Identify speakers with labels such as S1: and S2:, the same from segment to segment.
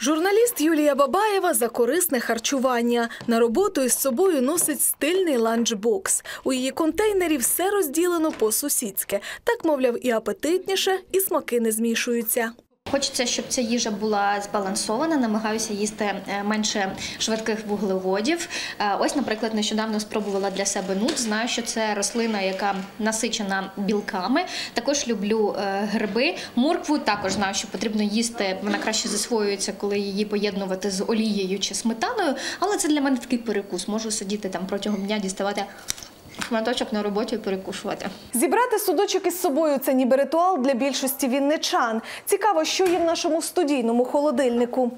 S1: Журналіст Юлія Бабаєва за корисне харчування. На роботу із собою носить стильний ланчбокс. У її контейнері все розділено по-сусідськи. Так, мовляв, і апетитніше, і смаки не змішуються.
S2: Хочеться, щоб ця їжа була збалансована, намагаюся їсти менше швидких вуглеводів. Ось, наприклад, нещодавно спробувала для себе нут. Знаю, що це рослина, яка насичена білками. Також люблю гриби. Моркву також знаю, що потрібно їсти. Вона краще засвоюється, коли її поєднувати з олією чи сметаною. Але це для мене такий перекус. Можу сидіти там протягом дня, діставати шматочок на роботі і перекушувати.
S1: Зібрати судочок із собою – це ніби ритуал для більшості вінничан. Цікаво, що є в нашому студійному холодильнику.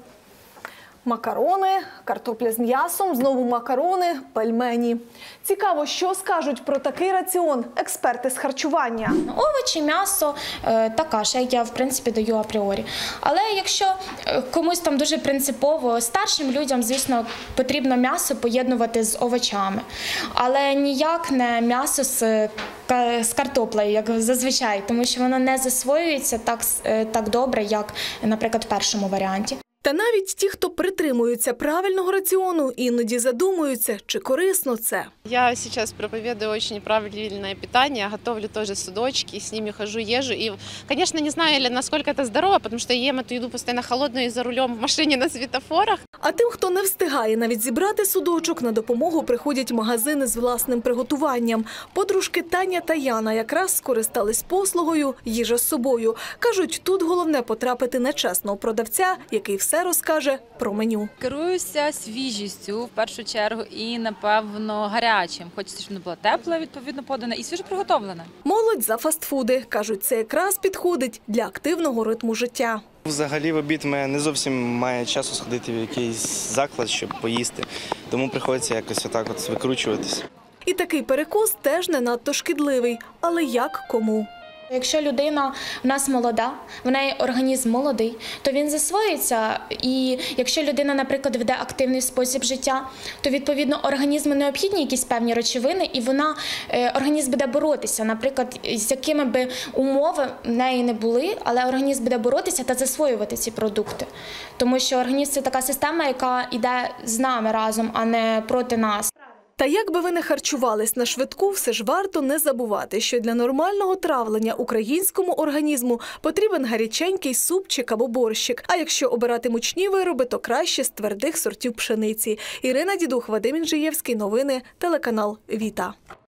S1: Макарони, картопля з м'ясом, знову макарони, пельмені. Цікаво, що скажуть про такий раціон експерти з харчування.
S3: Овочі, м'ясо та каша, як я, в принципі, даю апріорі. Але якщо комусь там дуже принципово, старшим людям, звісно, потрібно м'ясо поєднувати з овочами. Але ніяк не м'ясо з картоплею, як зазвичай, тому що воно не засвоюється так добре, як, наприклад, в першому варіанті.
S1: Та навіть ті, хто притримуються правильного раціону, іноді задумуються, чи корисно це.
S4: Я сейчас проповедую очень правильное питание, готовлю тоже судочки, с ними хожу, езжу. И, конечно, не знаю, насколько это здорово, потому что я ем эту еду постоянно холодную и за рулем в машине на светофорах.
S1: А тим, хто не встигає навіть зібрати судочок, на допомогу приходять магазини з власним приготуванням. Подружки Таня та Яна якраз скористались послугою «Їжа з собою». Кажуть, тут головне потрапити на чесного продавця, який все розкаже про меню.
S5: Керуюся свіжістю в першу чергу і, напевно, гарячим. Хочеться, щоб вона була тепла, відповідно подана і свіжо приготовлена.
S1: Молодь за фастфуди. Кажуть, це якраз підходить для активного ритму життя.
S6: Взагалі в обід ми не зовсім має часу сходити в якийсь заклад, щоб поїсти. Тому приходиться якось отак от викручуватись.
S1: І такий перекус теж не надто шкідливий. Але як кому?
S3: Якщо людина в нас молода, в неї організм молодий, то він засвоїться. І якщо людина, наприклад, веде активний спосіб життя, то, відповідно, організму необхідні якісь певні речовини, і організм буде боротися. Наприклад, з якими би умови в неї не були, але організм буде боротися та засвоювати ці продукти. Тому що організм – це така система, яка йде з нами разом, а не проти нас.
S1: Та як би ви не харчувались на швидку, все ж варто не забувати, що для нормального травлення українському організму потрібен гаряченький супчик або борщик. А якщо обирати мучні вироби, то краще з твердих сортів пшениці. Ірина Дідух, Вадим Інжиєвський. Новини. Телеканал «Віта».